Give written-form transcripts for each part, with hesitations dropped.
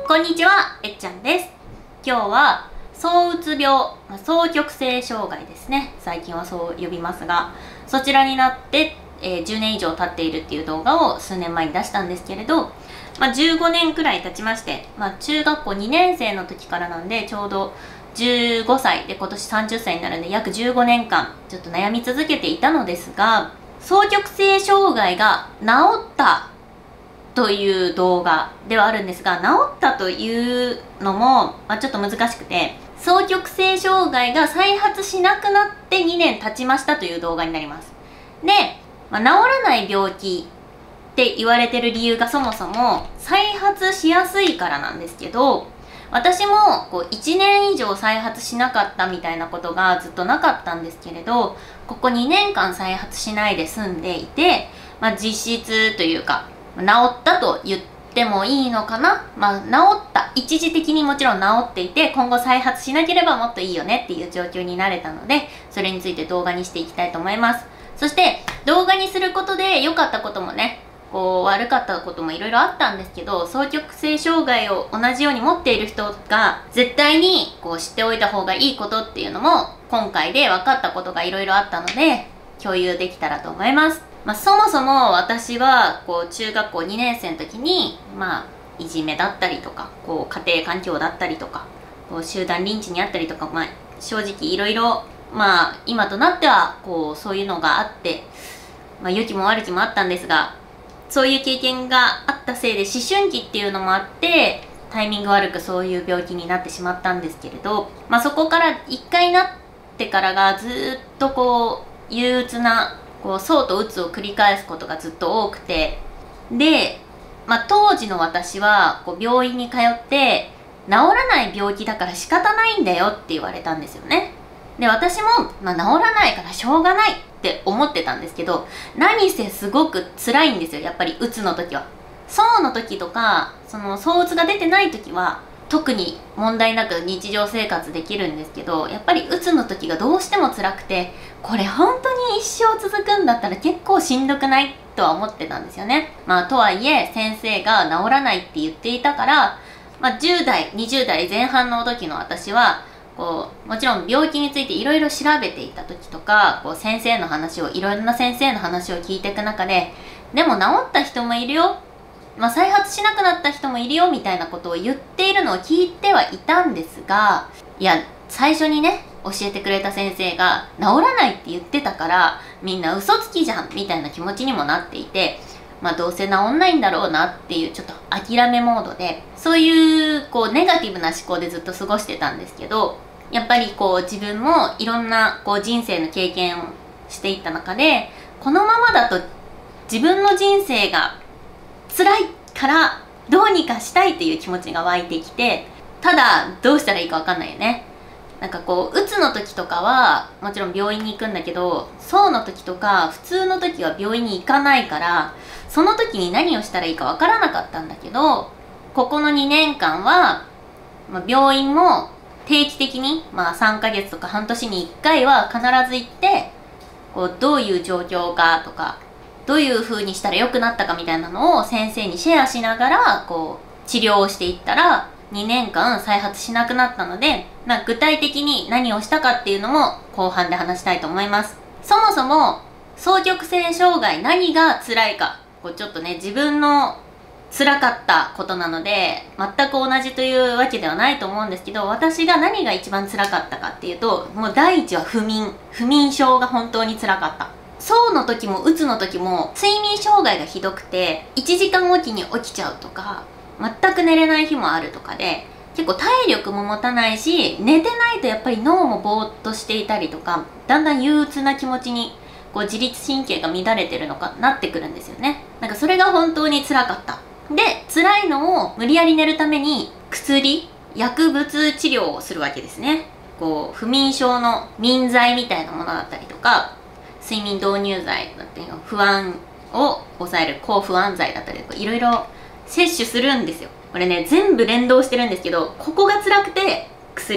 こんにちは、えっちゃんです。今日は躁うつ病、双極性障害ですね。最近はそう呼びますが、そちらになって、10年以上経っているっていう動画を数年前に出したんですけれど、15年くらい経ちまして、中学校2年生の時からなんで、ちょうど15歳で今年30歳になるんで、約15年間ちょっと悩み続けていたのですが、双極性障害が治ったという動画ではあるんですが、治ったというのも、ちょっと難しくて、双極性障害が再発しなくなって2年経ちましたという動画になります。で、治らない病気って言われてる理由がそもそも再発しやすいからなんですけど、私も1年以上再発しなかったみたいなことがずっとなかったんですけれど、ここ2年間再発しないで済んでいて、実質というか治ったと言ってもいいのかな。治った。一時的にもちろん治っていて、今後再発しなければもっといいよねっていう状況になれたので、それについて動画にしていきたいと思います。そして動画にすることで良かったこともね、悪かったこともいろいろあったんですけど、双極性障害を同じように持っている人が絶対に知っておいた方がいいことっていうのも今回で分かったことがいろいろあったので共有できたらと思います。そもそも私は中学校2年生の時にいじめだったりとか家庭環境だったりとか集団リンチにあったりとか、正直いろいろ今となってはそういうのがあって、良きも悪きもあったんですが、そういう経験があったせいで思春期っていうのもあってタイミング悪くそういう病気になってしまったんですけれど、そこから一回なってからがずっと憂鬱な躁と鬱を繰り返すことがずっと多くて、で、当時の私は病院に通って治らない病気だから仕方ないんだよって言われたんですよね。で、私も、治らないからしょうがないって思ってたんですけど、何せすごく辛いんですよ、やっぱり鬱の時は。躁の時とか躁鬱が出てない時は特に問題なく日常生活できるんですけど、やっぱり鬱の時がどうしても辛くて、これ本当に一生続くんだったら結構しんどくないとは思ってたんですよね。とはいえ先生が治らないって言っていたから、10代20代前半の時の私はもちろん病気についていろいろ調べていた時とか先生の話をいろんな先生の話を聞いていく中で、でも治った人もいるよ、再発しなくなった人もいるよみたいなことを言っているのを聞いてはいたんですが、いや最初にね教えてくれた先生が治らないって言ってたからみんな嘘つきじゃんみたいな気持ちにもなっていて、どうせ治んないんだろうなっていうちょっと諦めモードで、そういうネガティブな思考でずっと過ごしてたんですけど、やっぱり自分もいろんな人生の経験をしていった中で、このままだと自分の人生が辛いからどうにかしたいっていう気持ちが湧いてきて、ただどうしたらいいか分かんないよね。鬱の時とかはもちろん病院に行くんだけど、躁の時とか普通の時は病院に行かないから、その時に何をしたらいいか分からなかったんだけど、ここの2年間は、病院も定期的に、3ヶ月とか半年に1回は必ず行って、どういう状況かとか、どういう風にしたら良くなったかみたいなのを先生にシェアしながら治療をしていったら2年間再発しなくなったので、具体的に何をしたかっていうのも後半で話したいと思います。そもそも双極性障害何が辛いか、ちょっとね自分の辛かったことなので全く同じというわけではないと思うんですけど、私が何が一番辛かったかっていうと、もう第一は不眠症が本当に辛かった。躁の時も鬱の時も睡眠障害がひどくて、1時間おきに起きちゃうとか全く寝れない日もあるとかで、結構体力も持たないし、寝てないとやっぱり脳もぼーっとしていたりとか、だんだん憂鬱な気持ちに自律神経が乱れてるのかなってくるんですよね。それが本当に辛かった。で、辛いのを無理やり寝るために薬物治療をするわけですね。不眠症の眠剤みたいなものだったりとか、睡眠導入剤だったり不安を抑える抗不安剤だったりとかいろいろ摂取するんですよ。これね全部連動してるんですけど、ここが辛くて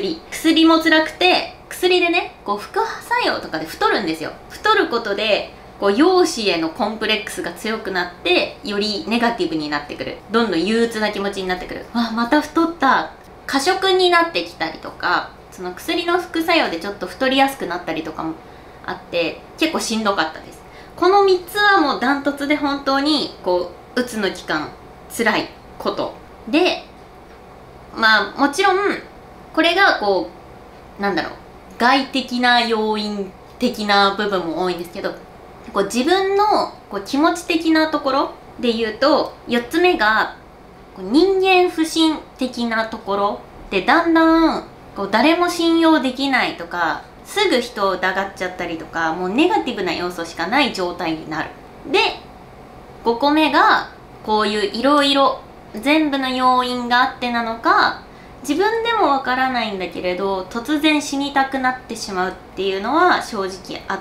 薬も辛くて、薬でね副作用とかで太るんですよ。太ることでこう容姿へのコンプレックスが強くなってよりネガティブになってくる、どんどん憂鬱な気持ちになってくる、また太った、過食になってきたりとか、その薬の副作用でちょっと太りやすくなったりとかもあって結構しんどかったです。この3つはもうダントツで本当にこううつの期間辛いことで、もちろんこれがこう外的な要因的な部分も多いんですけど、こう自分のこう気持ち的なところで言うと、4つ目がこう人間不信的なところで、だんだんこう誰も信用できないとか、すぐ人を疑っちゃったりとか、もうネガティブな要素しかない状態になる。で5個目がこういういろいろ全部の要因があってなのか、自分でもわからないんだけれど突然死にたくなってしまうっていうのは正直あって、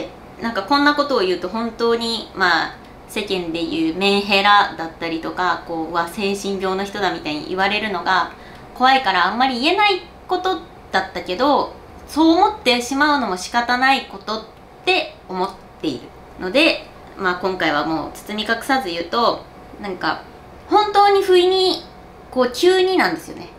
こんなことを言うと本当に世間でいうメンヘラだったりとか、精神病の人だみたいに言われるのが怖いからあんまり言えないことだったけど、そう思ってしまうのも仕方ないことって思っているので、今回はもう包み隠さず言うと、本当に不意に急になんですよね。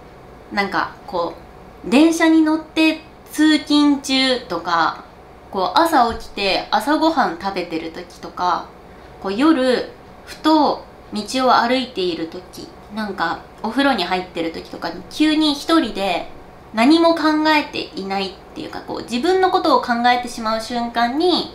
電車に乗って通勤中とか、朝起きて朝ごはん食べてる時とか、夜ふと道を歩いている時、お風呂に入ってる時とかに急に一人で何も考えていないっていうか、自分のことを考えてしまう瞬間に、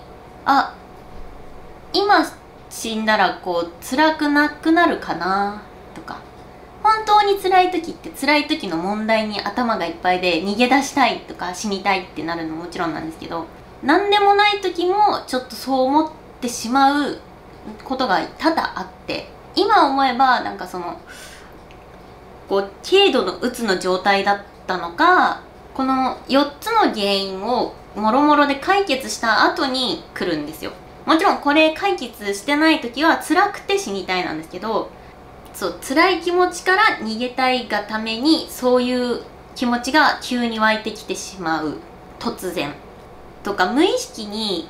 今死んだら辛くなくなるかなとか、本当に辛い時って辛い時の問題に頭がいっぱいで逃げ出したいとか死にたいってなるのももちろんなんですけど、何でもない時もちょっとそう思ってしまうことが多々あって、今思えば軽度のうつの状態だったのか、この4つの原因をもろもろで解決した後に来るんですよ。もちろんこれ解決してない時は辛くて死にたいなんですけど、辛い気持ちから逃げたいがためにそういう気持ちが急に湧いてきてしまう、突然とか、無意識に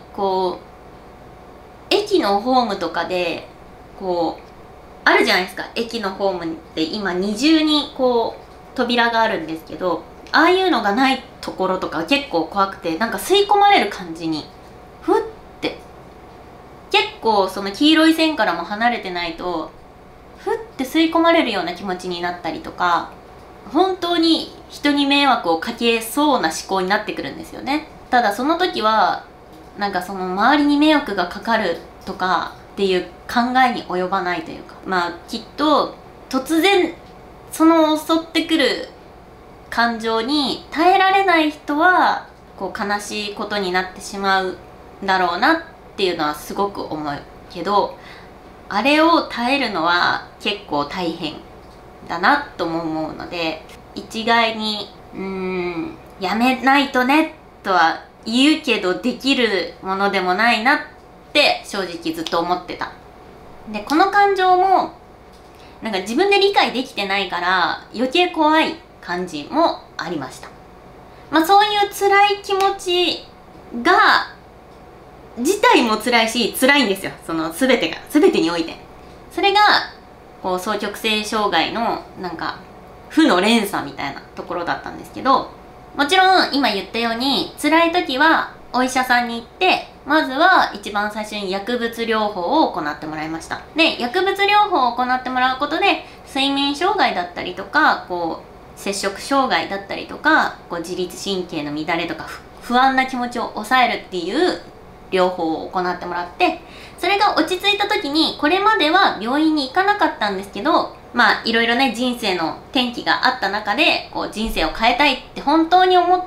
駅のホームとかであるじゃないですか。駅のホームって今二重に扉があるんですけど、ああいうのがないところとか結構怖くて、吸い込まれる感じにふって結構その黄色い線からも離れてないとふって吸い込まれるような気持ちになったりとか、本当に人に迷惑をかけそうな思考になってくるんですよね。ただその時はその周りに迷惑がかかるとかっていう考えに及ばないというか、きっと突然その襲ってくる感情に耐えられない人は悲しいことになってしまうだろうなっていうのはすごく思うけど、あれを耐えるのは結構大変だなとも思うので、一概にやめないとねとは言うけどできるものでもないなって正直ずっと思ってた。でこの感情も自分で理解できてないから余計怖い感じもありました。そういう辛い気持ちが自体も辛いし、辛いんですよ、その全てにおいて。それが双極性障害の負の連鎖みたいなところだったんですけど、もちろん今言ったように辛い時はお医者さんに行って、まずは一番最初に薬物療法を行ってもらいました。で薬物療法を行ってもらうことで睡眠障害だったりとか摂食障害だったりとか自律神経の乱れとか不安な気持ちを抑えるっていう療法を行ってもらって、それが落ち着いた時に、これまでは病院に行かなかったんですけど、いろいろね人生の転機があった中で人生を変えたいって本当に思って、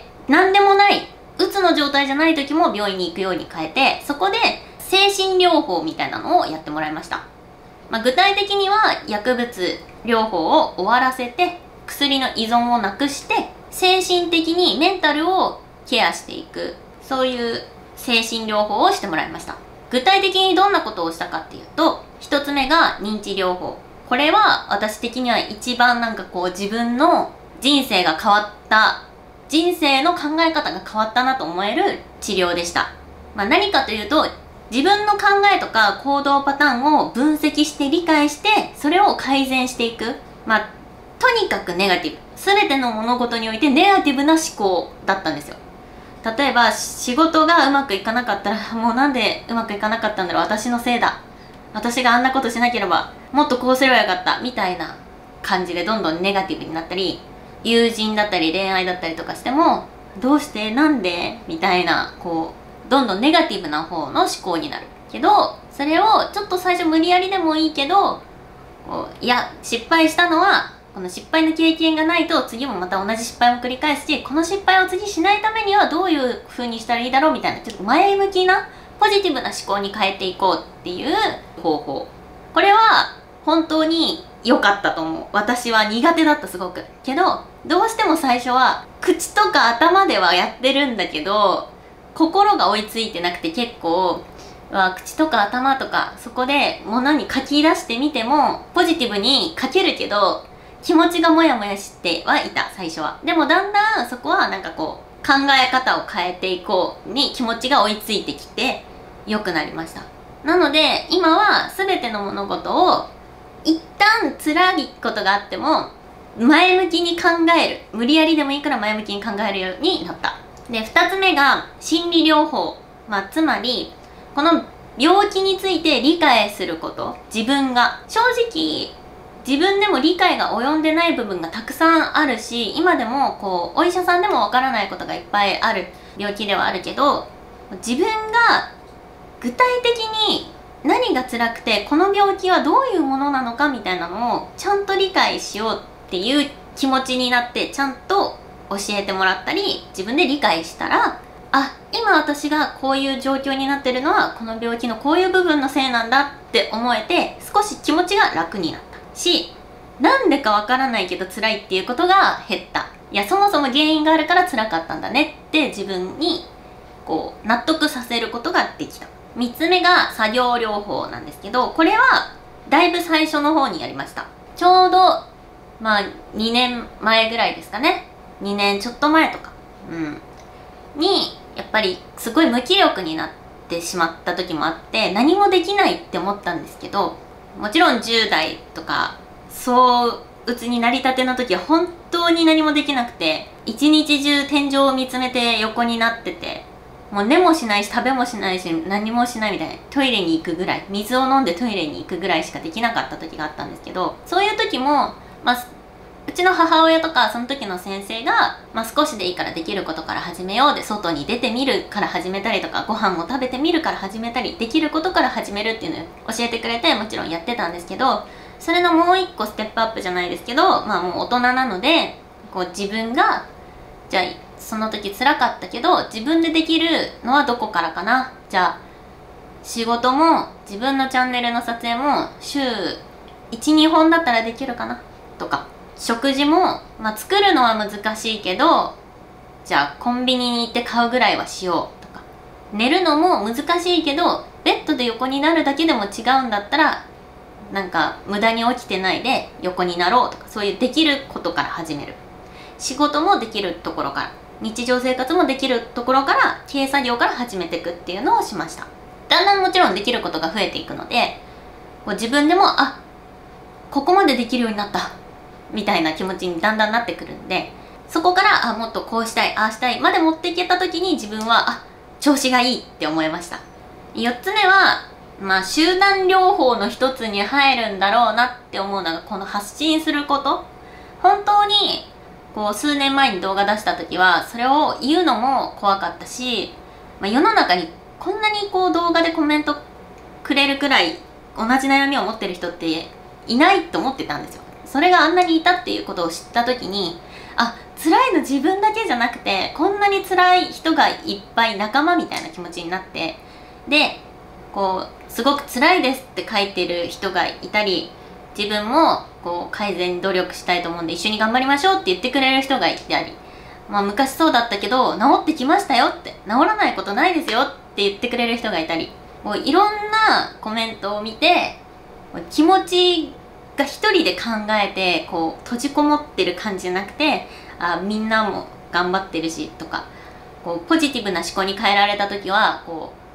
何でもないうつの状態じゃない時も病院に行くように変えて、そこで精神療法みたいなのをやってもらいました。具体的には薬物療法を終わらせて薬の依存をなくして精神的にメンタルをケアしていく、そういう精神療法をしてもらいました。具体的にどんなことをしたかっていうと、一つ目が認知療法。これは私的には一番自分の人生が変わった、人生の考え方が変わったなと思える治療でした。 何かというと、自分の考えとか行動パターンを分析して理解して、それを改善していく。とにかくネガティブ。全ての物事においてネガティブな思考だったんですよ。例えば、仕事がうまくいかなかったら、もうなんでうまくいかなかったんだろう、私のせいだ。私があんなことしなければ、もっとこうすればよかった。みたいな感じでどんどんネガティブになったり、友人だったり恋愛だったりとかしても、どうしてなんでみたいな、どんどんネガティブな方の思考になる。けど、それをちょっと最初無理やりでもいいけど、いや、失敗したのは、この失敗の経験がないと次もまた同じ失敗を繰り返すし、この失敗を次しないためにはどういう風にしたらいいだろうみたいな、ちょっと前向きなポジティブな思考に変えていこうっていう方法。これは本当に良かったと思う。私は苦手だった、すごく。けど、どうしても最初は口とか頭ではやってるんだけど、心が追いついてなくて、結構口とか頭とかそこで物に書き出してみてもポジティブに書けるけど、気持ちがモヤモヤしてはいた、最初は。でもだんだんそこは考え方を変えていこうに気持ちが追いついてきて良くなりました。なので今は全ての物事を一旦辛いことがあっても前向きに考える。無理やりでもいいから前向きに考えるようになった。で、二つ目が心理療法。つまりこの病気について理解すること。自分が正直自分でも理解が及んでない部分がたくさんあるし、今でもお医者さんでもわからないことがいっぱいある病気ではあるけど、自分が具体的に何が辛くて、この病気はどういうものなのかみたいなのをちゃんと理解しようっていう気持ちになって、ちゃんと教えてもらったり自分で理解したら、今私がこういう状況になってるのはこの病気のこういう部分のせいなんだって思えて、少し気持ちが楽になったし、なんでかわからないけど辛いっていうことが減った。いや、そもそも原因があるから辛かったんだねって自分に納得させることができた。3つ目が作業療法なんですけど、これはだいぶ最初の方にやりました。ちょうど2年前ぐらいですかね。2年ちょっと前とかにやっぱりすごい無気力になってしまった時もあって、何もできないって思ったんですけど、もちろん10代とか躁うつになりたての時は本当に何もできなくて、一日中天井を見つめて横になってて、もう寝もしないし食べもしないし何もしないみたいな、トイレに行くぐらい、水を飲んでトイレに行くぐらいしかできなかった時があったんですけど、そういう時もうちの母親とかその時の先生が、少しでいいからできることから始めようで、外に出てみるから始めたりとか、ご飯を食べてみるから始めたり、できることから始めるっていうのを教えてくれて、もちろんやってたんですけど、それのもう一個ステップアップじゃないですけど、もう大人なので自分がじゃあその時辛かったけど自分でできるのはどこからかな、じゃあ仕事も自分のチャンネルの撮影も週 1,2 本だったらできるかなとか、食事も作るのは難しいけどじゃあコンビニに行って買うぐらいはしようとか、寝るのも難しいけどベッドで横になるだけでも違うんだったら無駄に起きてないで横になろうとか、そういうできることから始める。仕事もできるところから、日常生活もできるところから、軽作業から始めていくっていうのをしました。だんだんもちろんできることが増えていくので、自分でもここまでできるようになったみたいな気持ちにだんだんなってくるんで、そこからもっとこうしたいああしたいまで持っていけた時に自分は調子がいいって思いました。4つ目は集団療法の一つに入るんだろうなって思うのが、この発信すること。本当に数年前に動画出した時はそれを言うのも怖かったし、世の中にこんなに動画でコメントくれるくらい同じ悩みを持ってる人っていないと思ってたんですよ。それがあんなにいたっていうことを知った時に、辛いの自分だけじゃなくてこんなに辛い人がいっぱい仲間みたいな気持ちになって、ですごく辛いですって書いてる人がいたり、自分も改善努力したいと思うんで一緒に頑張りましょうって言ってくれる人がいたり、昔そうだったけど治ってきましたよって、治らないことないですよって言ってくれる人がいたり、いろんなコメントを見て気持ちが一人で考えて閉じこもってる感じじゃなくて、みんなも頑張ってるしとか、ポジティブな思考に変えられた時は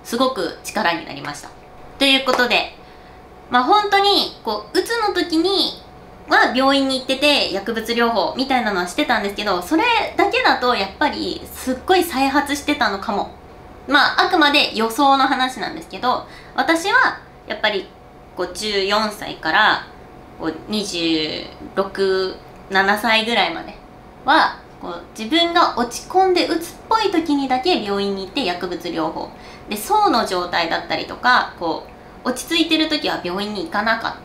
すごく力になりました。ということで、本当にうつの時には病院に行ってて薬物療法みたいなのはしてたんですけど、それだけだとやっぱりすっごい再発してたのかも。あくまで予想の話なんですけど、私はやっぱり14歳から26、7歳ぐらいまでは自分が落ち込んでうつっぽい時にだけ病院に行って薬物療法で、躁の状態だったりとか落ち着いてる時は病院に行かなかった。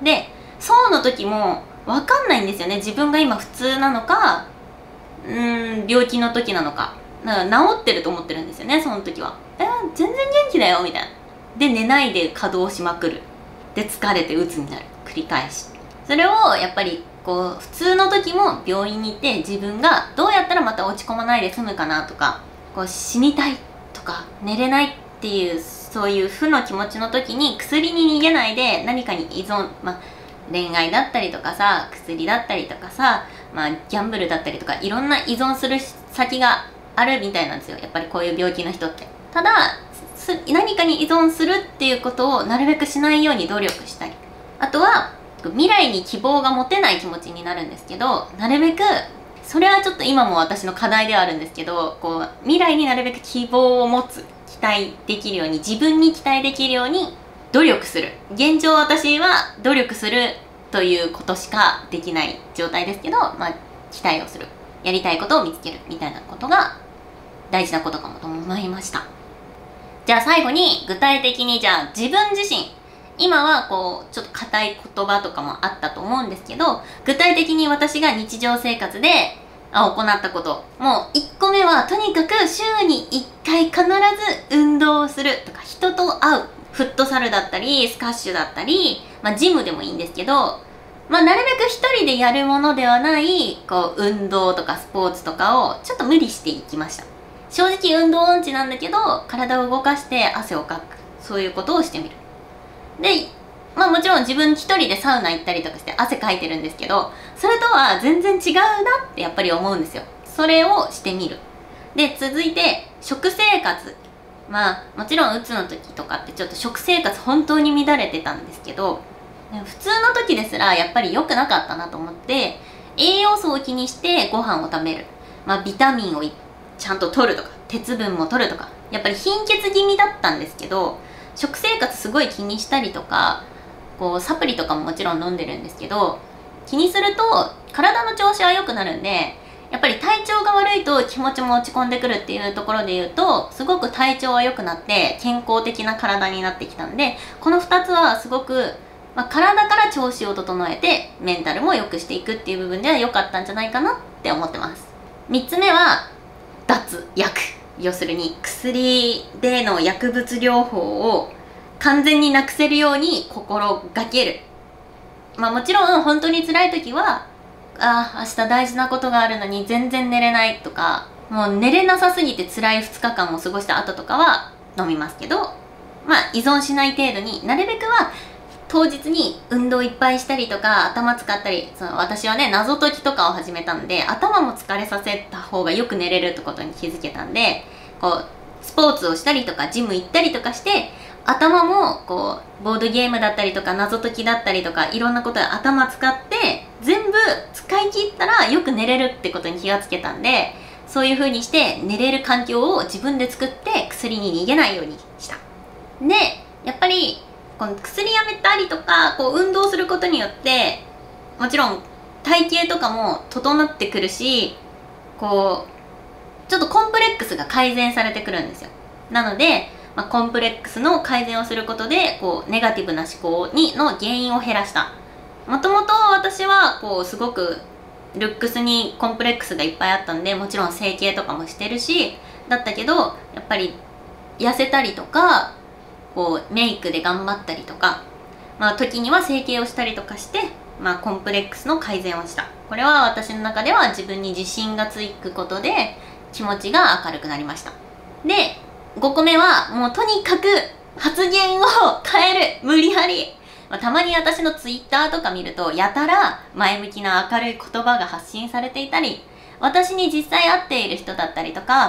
で、躁の時も分かんないんですよね、自分が今普通なのか病気の時なのか。だから治ってると思ってるんですよね、その時は。全然元気だよみたいな。で、寝ないで稼働しまくる。で、疲れて鬱になる。繰り返し。それをやっぱり普通の時も病院に行って、自分がどうやったらまた落ち込まないで済むかなとか、死にたいとか寝れないっていうそういう負の気持ちの時に薬に逃げないで何かに依存、恋愛だったりとかさ、薬だったりとかさ、ギャンブルだったりとか、いろんな依存する先があるみたいなんですよ、やっぱりこういう病気の人って。ただ何かに依存するっていうことをなるべくしないように努力したり、あとは未来に希望が持てない気持ちになるんですけど、なるべくそれはちょっと今も私の課題ではあるんですけど、未来になるべく希望を持つ、期待できるように、自分に期待できるように努力する。現状私は努力するということしかできない状態ですけど、期待をする、やりたいことを見つけるみたいなことが大事なことかもと思いました。じゃあ最後に具体的に、じゃあ自分自身、今はちょっと硬い言葉とかもあったと思うんですけど、具体的に私が日常生活で行ったこと、もう1個目はとにかく週に1回必ず運動をするとか、人と会う、フットサルだったりスカッシュだったり、ジムでもいいんですけど、なるべく一人でやるものではない運動とかスポーツとかをちょっと無理していきました。正直運動音痴なんだけど、体を動かして汗をかく、そういうことをしてみる。で、もちろん自分一人でサウナ行ったりとかして汗かいてるんですけど、それとは全然違うなってやっぱり思うんですよ。それをしてみる。で、続いて食生活。もちろんうつの時とかってちょっと食生活本当に乱れてたんですけど、普通の時ですらやっぱり良くなかったなと思って、栄養素を気にしてご飯を食べる。ビタミンをちゃんと取るとか、鉄分も取るとか、やっぱり貧血気味だったんですけど、食生活すごい気にしたりとか、サプリとかももちろん飲んでるんですけど、気にすると体の調子は良くなるんで、やっぱり体調が悪いと気持ちも落ち込んでくるっていうところで言うと、すごく体調は良くなって健康的な体になってきたんで、この2つはすごく、体から調子を整えてメンタルも良くしていくっていう部分では良かったんじゃないかなって思ってます。3つ目は脱薬。要するに薬での薬物療法を完全になくせるように心がける。もちろん本当に辛い時は、明日大事なことがあるのに全然寝れないとか、もう寝れなさすぎて辛い2日間を過ごした後とかは飲みますけど、依存しない程度に、なるべくは当日に運動いっぱいしたりとか、頭使ったり、私はね、謎解きとかを始めたんで、頭も疲れさせた方がよく寝れるってことに気づけたんで、スポーツをしたりとか、ジム行ったりとかして、頭もボードゲームだったりとか、謎解きだったりとか、いろんなことで頭使って、全部使い切ったらよく寝れるってことに気がつけたんで、そういう風にして寝れる環境を自分で作って薬に逃げないようにした。で、やっぱり、この薬やめたりとか運動することによって、もちろん体型とかも整ってくるし、ちょっとコンプレックスが改善されてくるんですよ。なので、コンプレックスの改善をすることでネガティブな思考の原因を減らした。もともと私はすごくルックスにコンプレックスがいっぱいあったんで、もちろん整形とかもしてるしだったけど、やっぱり痩せたりとかメイクで頑張ったりとか、時には整形をしたりとかして、コンプレックスの改善をした。これは私の中では自分に自信がつくことで気持ちが明るくなりました。で、5個目はもうとにかく発言を変える。無理やり。たまに私のツイッターとか見ると、やたら前向きな明るい言葉が発信されていたり、私に実際会っている人だったりとか、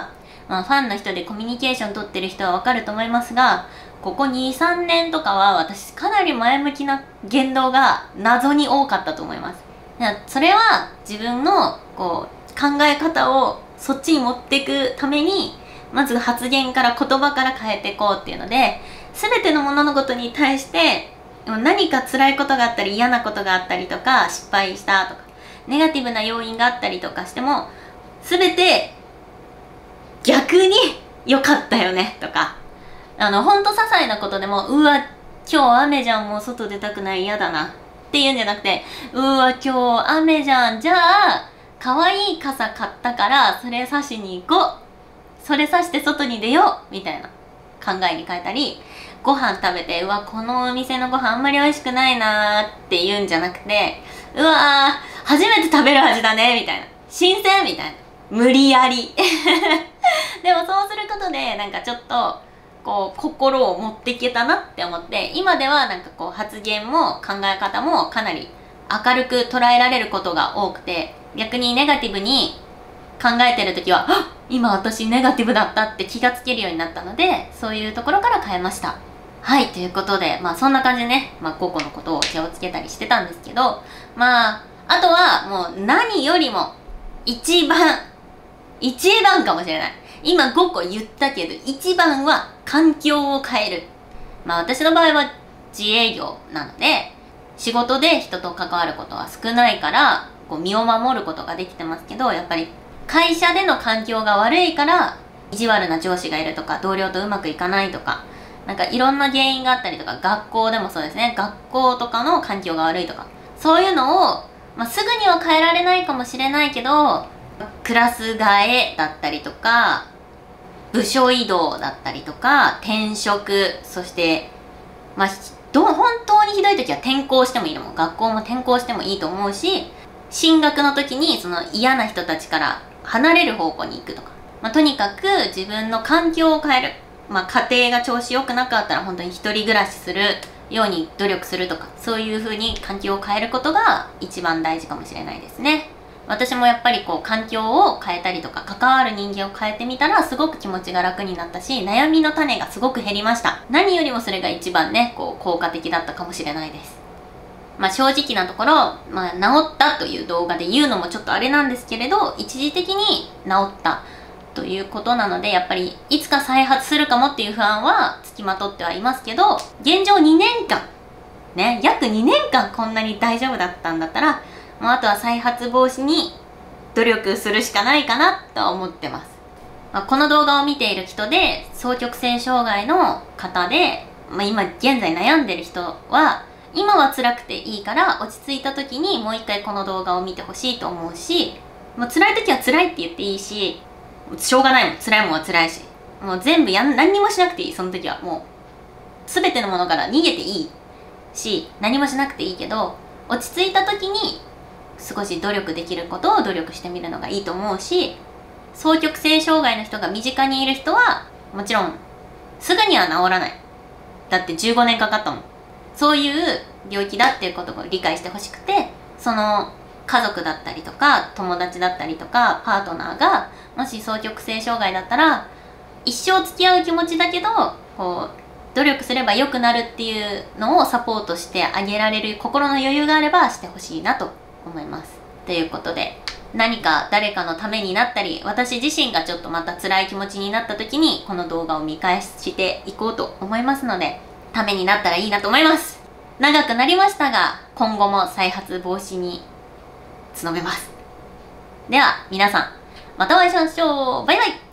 まあ、ファンの人でコミュニケーション取ってる人はわかると思いますが、ここ2、3年とかは私かなり前向きな言動が謎に多かったと思います。それは自分のこう考え方をそっちに持っていくために、まず発言から言葉から変えていこうっていうので、全ての物事に対して何か辛いことがあったり嫌なことがあったりとか失敗したとかネガティブな要因があったりとかしても、全て逆に良かったよねとか、ほんと些細なことでも、うわ今日雨じゃん、もう外出たくない、嫌だなっていうんじゃなくて、うわ今日雨じゃん、じゃあ可愛い傘買ったからそれ差しに行こう、それ差して外に出ようみたいな考えに変えたり、ご飯食べて、うわこのお店のご飯あんまり美味しくないなーって言うんじゃなくて、うわー初めて食べる味だねみたいな、新鮮みたいな、無理やりでもそうすることでなんかちょっとこう心を持っていけたなって思って、今ではなんかこう発言も考え方もかなり明るく捉えられることが多くて、逆にネガティブに考えてる時は、あっ今私ネガティブだったって気がつけるようになったので、そういうところから変えました。はい、ということで、まあそんな感じでね、まあ個々のことを気をつけたりしてたんですけど、まああとはもう何よりも一番かもしれない、今5個言ったけど一番は環境を変える。まあ私の場合は自営業なので、仕事で人と関わることは少ないからこう身を守ることができてますけど、やっぱり会社での環境が悪いから意地悪な上司がいるとか、同僚とうまくいかないとか、なんかいろんな原因があったりとか、学校でもそうですね、学校とかの環境が悪いとか、そういうのを、まあ、すぐには変えられないかもしれないけど、クラス替えだったりとか、部署移動だったりとか、転職、そしてまあ本当にひどい時は転校してもいいと思う。学校も転校してもいいと思うし、進学の時にその嫌な人たちから離れる方向に行くとか、まあ、とにかく自分の環境を変える。まあ家庭が調子良くなかったら本当に一人暮らしするように努力するとか、そういう風に環境を変えることが一番大事かもしれないですね。私もやっぱりこう環境を変えたりとか、関わる人間を変えてみたらすごく気持ちが楽になったし、悩みの種がすごく減りました。何よりもそれが一番ね、こう効果的だったかもしれないです。まあ正直なところ、まあ治ったという動画で言うのもちょっとあれなんですけれど、一時的に治ったということなので、やっぱりいつか再発するかもっていう不安はつきまとってはいますけど、現状2年間ね、約2年間こんなに大丈夫だったんだったら、もうあとは再発防止に努力するしかないかなと思ってます。まあ、この動画を見ている人で双極性障害の方で、まあ、今現在悩んでる人は、今は辛くていいから落ち着いた時にもう一回この動画を見てほしいと思うし、もう辛い時は辛いって言っていいし、しょうがないもん、辛いもんは辛いし、もう全部何にもしなくていい。その時はもう全てのものから逃げていいし、何もしなくていいけど、落ち着いた時に少し努力できることを努力してみるのがいいと思うし、双極性障害の人が身近にいる人はもちろんすぐには治らない。だって15年かかったもん。そういう病気だっていうことを理解してほしくて、その家族だったりとか友達だったりとかパートナーがもし双極性障害だったら、一生付き合う気持ちだけどこう努力すれば良くなるっていうのをサポートしてあげられる心の余裕があればしてほしいなと思います。ということで、何か誰かのためになったり、私自身がちょっとまた辛い気持ちになった時にこの動画を見返していこうと思いますので、ためになったらいいなと思います。長くなりましたが、今後も再発防止に努めます。では皆さん、またお会いしましょう。バイバイ。